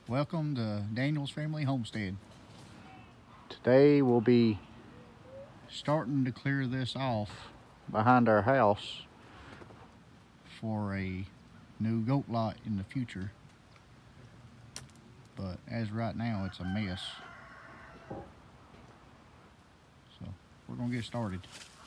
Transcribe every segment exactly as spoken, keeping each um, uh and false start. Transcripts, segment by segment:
Welcome to Daniel's Family Homestead. Today we'll be starting to clear this off behind our house for a new goat lot in the future. But as right now, it's a mess. So we're gonna get started.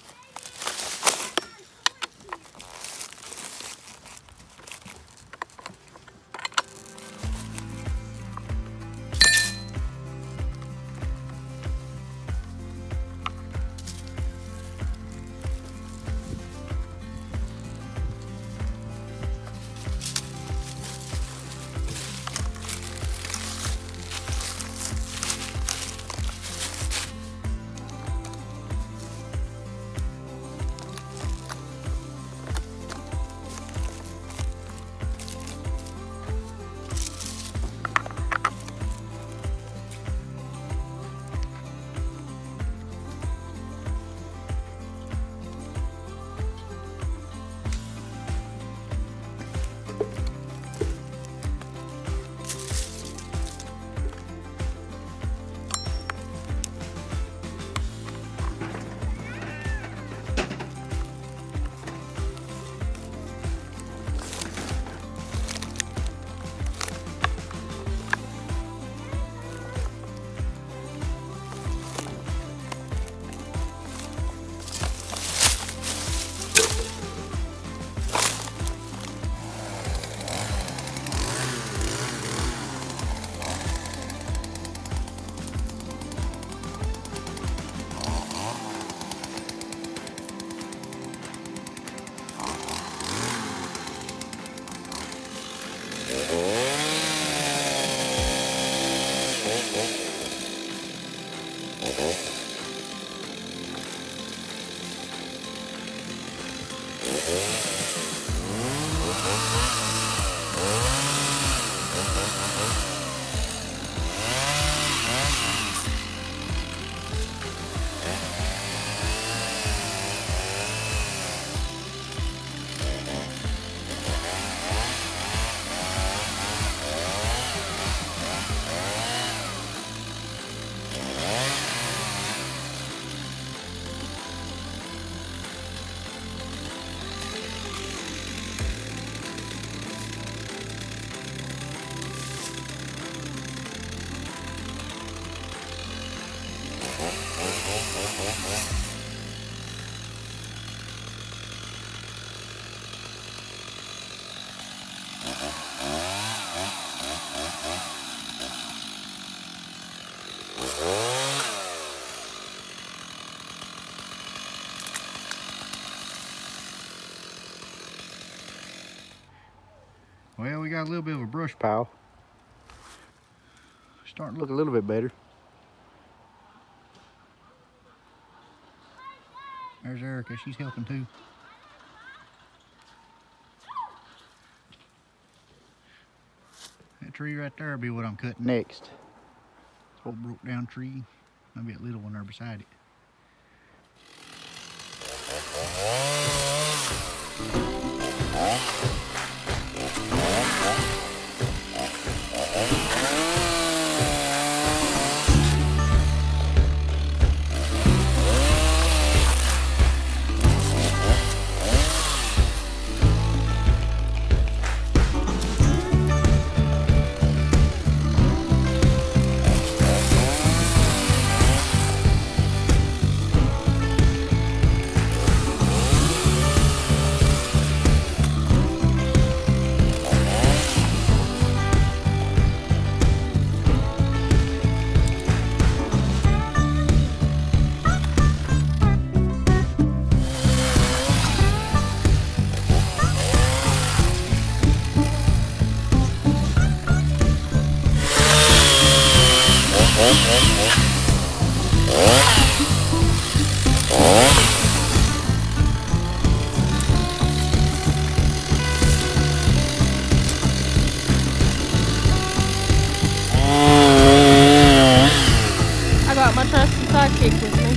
Well, we got a little bit of a brush pile. Starting to look a little bit better. There's Erica, she's helping too. That tree right there will be what I'm cutting next. It's old broke down tree. Maybe a little one there beside it. sidekick with me.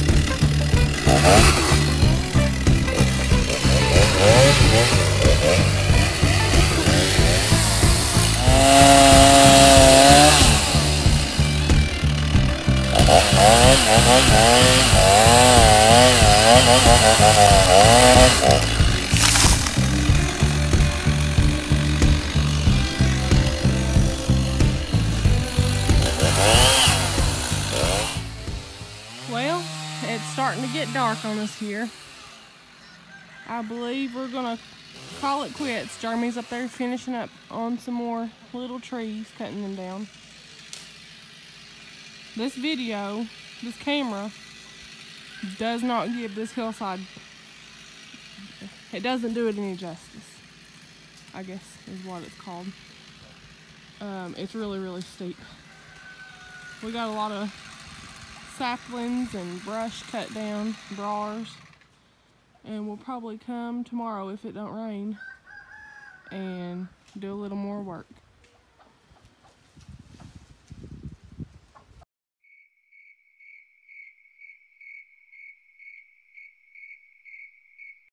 Well, it's starting to get dark on us here. I believe we're gonna call it quits. Jeremy's up there finishing up on some more little trees, cutting them down. This video, this camera, does not give this hillside, it doesn't do it any justice, I guess is what it's called. Um, it's really, really steep. We got a lot of saplings and brush cut down, drawers, and we'll probably come tomorrow if it don't rain and do a little more work.